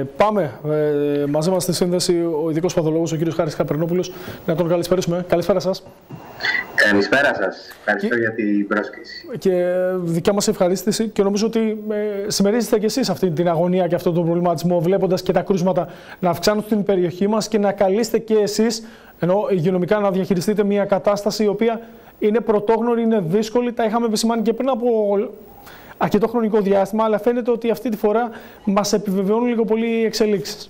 Πάμε. Μαζί μας στη σύνδεση ο ειδικός παθολόγος, ο κύριος Χάρης Καπερνόπουλος. Να τον καλησπέρισουμε. Καλησπέρα σας. Καλησπέρα σας. Ευχαριστώ για την πρόσκληση. Και δικιά μας ευχαρίστηση, και νομίζω ότι συμμερίζεστε και εσείς αυτή την αγωνία και αυτόν τον προβληματισμό, βλέποντας και τα κρούσματα να αυξάνουν στην περιοχή μας και να καλείστε και εσείς, ενώ υγειονομικά, να διαχειριστείτε μια κατάσταση η οποία είναι πρωτόγνωρη, είναι δύσκολη. Τα είχαμε επισημάνει και πριν από αρκετό χρονικό διάστημα, αλλά φαίνεται ότι αυτή τη φορά μας επιβεβαιώνουν λίγο πολύ οι εξελίξεις.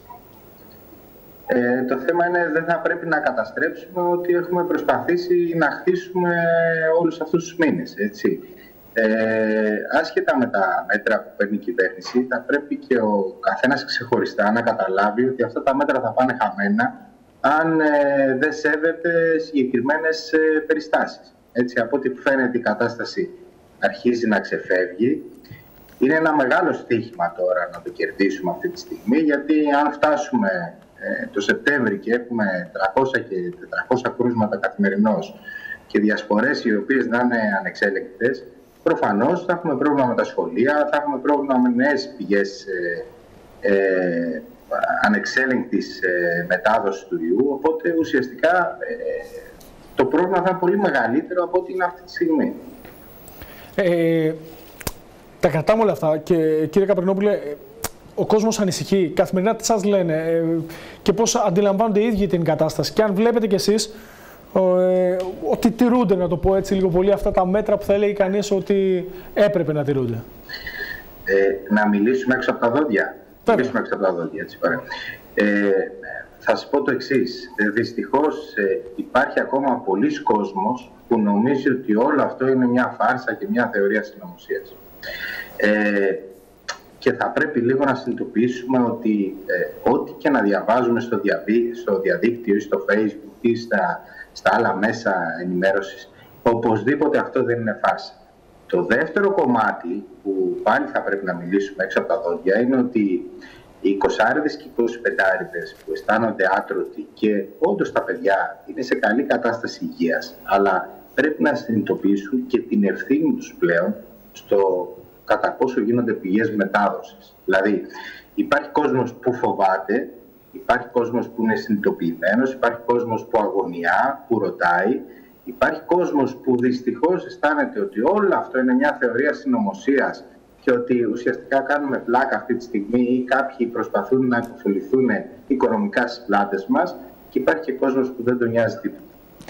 Το θέμα είναι δεν θα πρέπει να καταστρέψουμε ότι έχουμε προσπαθήσει να χτίσουμε όλους αυτούς τους μήνες, έτσι. Άσχετα με τα μέτρα που παίρνει η κυβέρνηση, θα πρέπει και ο καθένας ξεχωριστά να καταλάβει ότι αυτά τα μέτρα θα πάνε χαμένα αν δεν σέβεται συγκεκριμένες περιστάσεις. Έτσι, από ό,τι φαίνεται η κατάσταση αρχίζει να ξεφεύγει. Είναι ένα μεγάλο στοίχημα τώρα να το κερδίσουμε αυτή τη στιγμή, γιατί αν φτάσουμε το Σεπτέμβρη και έχουμε 300 και 400 κρούσματα καθημερινώς και διασπορές οι οποίες να είναι ανεξέλεγκτες, προφανώς θα έχουμε πρόβλημα με τα σχολεία, θα έχουμε πρόβλημα με νέες πηγές ανεξέλεγκτης μετάδοσης του ιού, οπότε ουσιαστικά το πρόβλημα θα είναι πολύ μεγαλύτερο από ό,τι είναι αυτή τη στιγμή. Τα κρατάμε όλα αυτά και κύριε Καπερνόπουλε, ο κόσμος ανησυχεί. Καθημερινά τι σας λένε και πώς αντιλαμβάνονται οι ίδιοι την κατάσταση. Και αν βλέπετε κι εσείς ότι τηρούνται, να το πω έτσι λίγο πολύ, αυτά τα μέτρα που θα έλεγε κανείς ότι έπρεπε να τηρούνται. Να μιλήσουμε έξω από τα δόντια. Να μιλήσουμε έξω από τα δόντια, έτσι ωραία. Θα σας πω το εξής. Δυστυχώς υπάρχει ακόμα πολλοί κόσμος που νομίζει ότι όλο αυτό είναι μια φάρσα και μια θεωρία συνωμοσίας. Και θα πρέπει λίγο να συνειδητοποιήσουμε ότι ό,τι και να διαβάζουμε στο διαδίκτυο ή στο Facebook ή στα άλλα μέσα ενημέρωσης, οπωσδήποτε αυτό δεν είναι φάρσα. Το δεύτερο κομμάτι που πάλι θα πρέπει να μιλήσουμε έξω από τα δόντια είναι ότι οι 20άριδες και οι 25άριδες που αισθάνονται άτρωτοι και όντως τα παιδιά είναι σε καλή κατάσταση υγείας, αλλά πρέπει να συνειδητοποιήσουν και την ευθύνη τους πλέον στο κατά πόσο γίνονται πηγές μετάδοσης. Δηλαδή, υπάρχει κόσμος που φοβάται, υπάρχει κόσμος που είναι συνειδητοποιημένος, υπάρχει κόσμος που αγωνιά, που ρωτάει, υπάρχει κόσμος που δυστυχώς αισθάνεται ότι όλο αυτό είναι μια θεωρία συνωμοσίας και ότι ουσιαστικά κάνουμε πλάκα αυτή τη στιγμή ή κάποιοι προσπαθούν να υποφεληθούν οικονομικά στις πλάτες μας, και υπάρχει και κόσμος που δεν τον νοιάζει τίποτα.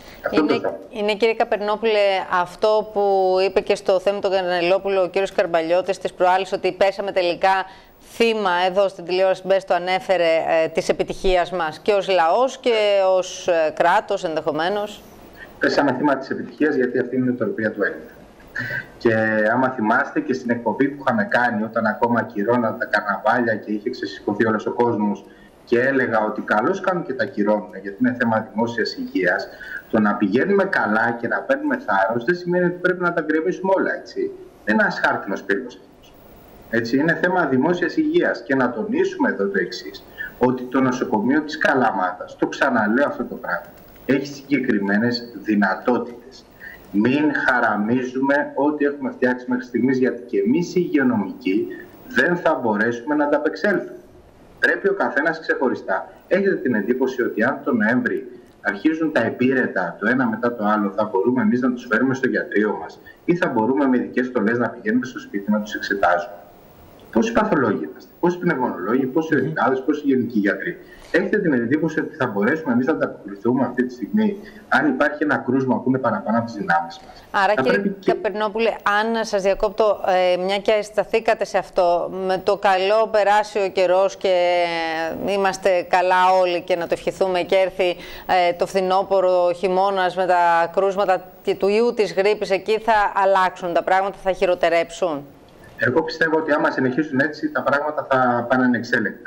Είναι, κύριε Καπερνόπουλε, αυτό που είπε και στο θέμα του Κανελόπουλο ο κύριος Καρμπαλιώτης της προάλλης, ότι πέσαμε τελικά θύμα, εδώ στην τηλεόραση Μπες το ανέφερε, της επιτυχίας μας και ως λαός και ως κράτος ενδεχομένως. Πέσαμε θύμα της επιτυχίας γιατί αυτή είναι η νοοτροπία του Έλληνα. Και άμα θυμάστε και στην εκπομπή που είχαμε κάνει όταν ακόμα ακυρώναν τα καρναβάλια και είχε ξεσηκωθεί όλος ο κόσμος και έλεγα ότι καλώς κάνουν και τα ακυρώνουν γιατί είναι θέμα δημόσιας υγείας, το να πηγαίνουμε καλά και να παίρνουμε θάρρος δεν σημαίνει ότι πρέπει να τα γκρεμίσουμε όλα, έτσι. Δεν είναι ένας χάρτινος πύργος αυτός. Έτσι, είναι θέμα δημόσιας υγείας. Και να τονίσουμε εδώ το εξής, ότι το νοσοκομείο της Καλαμάτας, το ξαναλέω αυτό το πράγμα, έχει συγκεκριμένες δυνατότητες. Μην χαραμίζουμε ό,τι έχουμε φτιάξει μέχρι στιγμής, γιατί και εμείς οι υγειονομικοί δεν θα μπορέσουμε να ανταπεξέλθουμε. Πρέπει ο καθένας ξεχωριστά. Έχετε την εντύπωση ότι αν τον Νοέμβρη αρχίζουν τα επίρρετα το ένα μετά το άλλο, θα μπορούμε εμείς να τους φέρουμε στο γιατρείο μας ή θα μπορούμε με ειδικές στολές να πηγαίνουμε στο σπίτι να τους εξετάζουμε? Πόσοι παθολόγοι είμαστε, πόσοι πνευμονολόγοι, πόσοι ειδικάδες, πόσοι γενικοί γιατροί? Έχετε την εντύπωση ότι θα μπορέσουμε εμείς να ανταποκριθούμε αυτή τη στιγμή, αν υπάρχει ένα κρούσμα που είναι παραπάνω από τις δυνάμεις μας? Άρα, κύριε Καπερνόπουλε, αν σας διακόπτω, μια και σταθήκατε σε αυτό, με το καλό περάσει ο καιρός και είμαστε καλά όλοι και να το ευχηθούμε και έρθει το φθινόπωρο, ο χειμώνας με τα κρούσματα του ιού της γρίπης, εκεί θα αλλάξουν τα πράγματα, θα χειροτερέψουν? Εγώ πιστεύω ότι άμα συνεχίσουν έτσι, τα πράγματα θα πάνε ανεξέλεγκτα.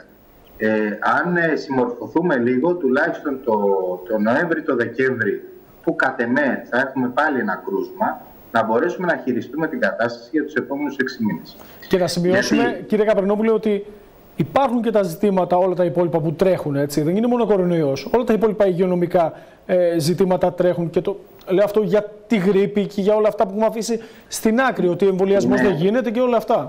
Αν συμμορφωθούμε λίγο, τουλάχιστον το Νοέμβρη, το Δεκέμβρη, που κατ' εμέ θα έχουμε πάλι ένα κρούσμα, να μπορέσουμε να χειριστούμε την κατάσταση για τους επόμενους 6 μήνες. Και να σημειώσουμε, κύριε Καπερνόπουλε, ότι υπάρχουν και τα ζητήματα όλα τα υπόλοιπα που τρέχουν, έτσι. Δεν είναι μόνο ο κορονοϊός. Όλα τα υπόλοιπα υγειονομικά ζητήματα τρέχουν. Και το λέω αυτό για τη γρίπη και για όλα αυτά που έχουμε αφήσει στην άκρη, ότι ο εμβολιασμός δεν γίνεται και όλα αυτά.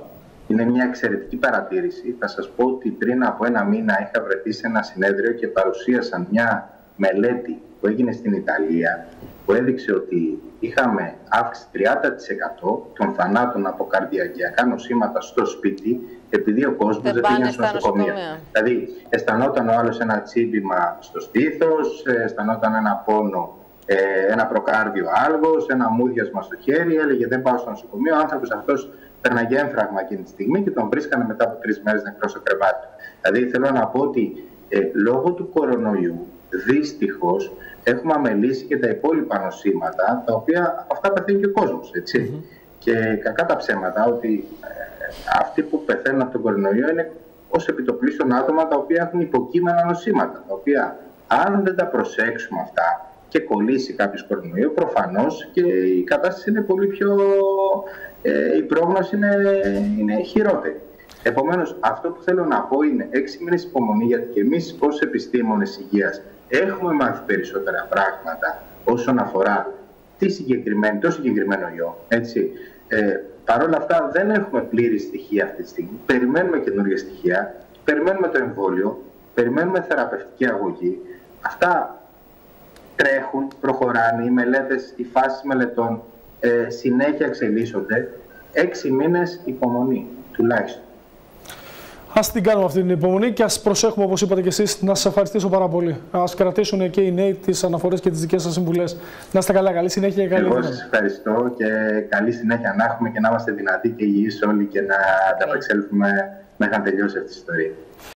Είναι μια εξαιρετική παρατήρηση. Θα σας πω ότι πριν από ένα μήνα είχα βρεθεί σε ένα συνέδριο και παρουσίασαν μια μελέτη που έγινε στην Ιταλία, που έδειξε ότι είχαμε αύξηση 30% των θανάτων από καρδιακιακά νοσήματα στο σπίτι, επειδή ο κόσμος δεν πήγαινε στο νοσοκομείο. Δηλαδή, αισθανόταν ο άλλος ένα τσίμπημα στο στήθος, αισθανόταν ένα πόνο, ένα προκάρδιο άλγος, ένα μούδιασμα στο χέρι, έλεγε δεν πάω στο νοσοκομείο. Ο άνθρωπος αυτός πέρναγε έμφραγμα εκείνη τη στιγμή και τον βρίσκανε μετά από 3 μέρες νεκρό στο κρεβάτι. Δηλαδή, θέλω να πω ότι λόγω του κορονοϊού, δυστυχώς, έχουμε αμελήσει και τα υπόλοιπα νοσήματα, τα οποία από αυτά πεθαίνει και ο κόσμος, έτσι. Και κακά τα ψέματα ότι αυτοί που πεθαίνουν από τον κορονοϊό είναι ως επιτοπλίστων άτομα τα οποία έχουν υποκείμενα νοσήματα, τα οποία αν δεν τα προσέξουμε αυτά και κολλήσει κάποιος κορονοϊό, προφανώς και η κατάσταση είναι πολύ πιο... η πρόγνωση είναι χειρότερη. Επομένως, αυτό που θέλω να πω είναι 6 μήνες υπομονή, γιατί και εμείς ως επιστήμονες υγείας έχουμε μάθει περισσότερα πράγματα όσον αφορά το συγκεκριμένο ιό. Έτσι. Παρ' όλα αυτά δεν έχουμε πλήρη στοιχεία αυτή τη στιγμή. Περιμένουμε καινούργια στοιχεία, περιμένουμε το εμβόλιο, περιμένουμε θεραπευτική αγωγή. Αυτά τρέχουν, προχωράνε, οι μελέτες, οι φάσεις μελετών συνέχεια εξελίσσονται. 6 μήνες υπομονή τουλάχιστον. Ας την κάνουμε αυτή την υπομονή και ας προσέχουμε, όπως είπατε και εσείς, να σας ευχαριστήσω πάρα πολύ. Ας κρατήσουν και οι νέοι τις αναφορές και τις δικές σας συμβουλές. Να είστε καλά, καλή συνέχεια και καλή δύναμη. Εγώ σας ευχαριστώ και καλή συνέχεια να έχουμε και να είμαστε δυνατοί και υγιείς όλοι και να ανταπεξέλθουμε μέχρι να τελειώσει αυτή η ιστορία.